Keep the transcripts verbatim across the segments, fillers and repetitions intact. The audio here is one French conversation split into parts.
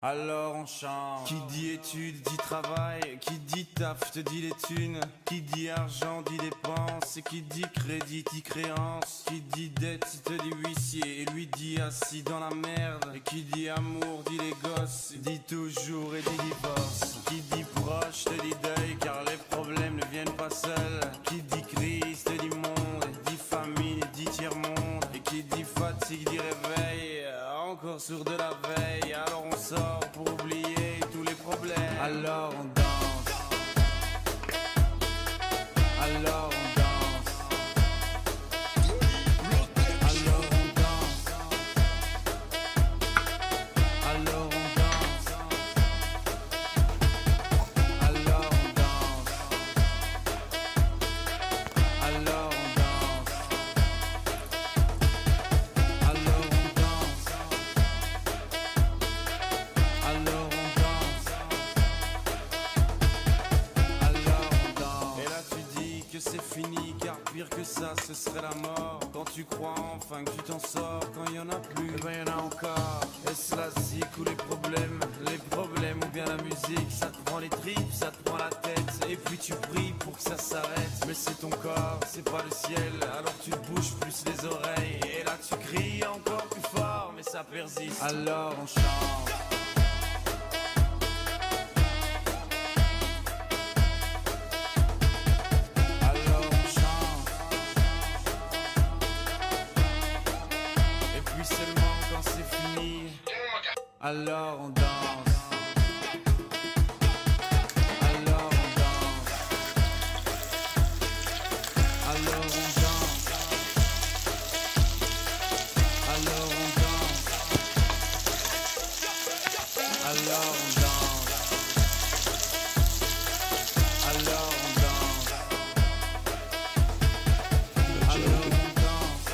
Alors on chante. Qui dit études dit travail, qui dit taf te dit les thunes, qui dit argent dit dépenses, et qui dit crédit dit créance, qui dit dette te dit huissier, et lui dit assis dans la merde, et qui dit amour dit les gosses, dit toujours et dit divorce, qui dit proche te dit deuil car les problèmes ne viennent pas seuls, qui dit crise te dit monde, et dit famine et dit tiers-monde, et qui dit fatigue dit réveil, encore sourd de la veille, alors on sort pour oublier tous les problèmes. Alors on danse. Alors on danse. Alors on danse. Alors on danse. Alors on danse. Alors on danse. Alors on danse. Alors on danse, alors on danse. Et là tu dis que c'est fini, car pire que ça ce serait la mort. Quand tu crois enfin que tu t'en sors, quand il y en a plus, eh ben y en a encore. Est-ce la zik ou les problèmes, les problèmes ou bien la musique? Ça te prend les tripes, ça te prend la tête, et puis tu pries pour que ça s'arrête. Mais c'est ton corps, c'est pas le ciel, alors tu te bouges plus les oreilles. Et là tu cries encore plus fort, mais ça persiste. Alors on chante. Seulement quand c'est fini, alors on danse. Alors on danse. Alors on danse. Alors on danse. Alors on danse. Alors on danse. Alors on danse.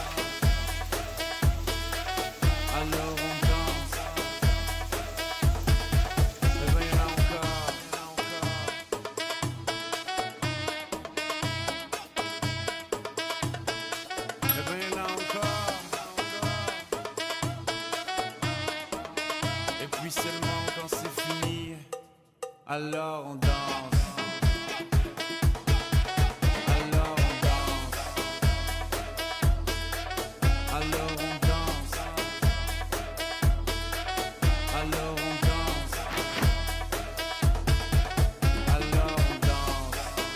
Alors on danse. Eh ben y'en a encore, y'en a encore. Eh ben y'en a encore. Et puis seulement quand c'est fini, alors on danse. Alors on danse. Alors on danse. Alors on danse. Alors on danse.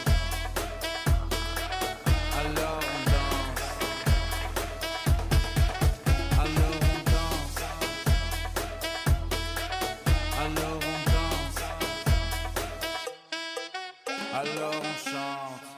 Alors on danse. Alors on danse. Alors on danse. Alors on chante.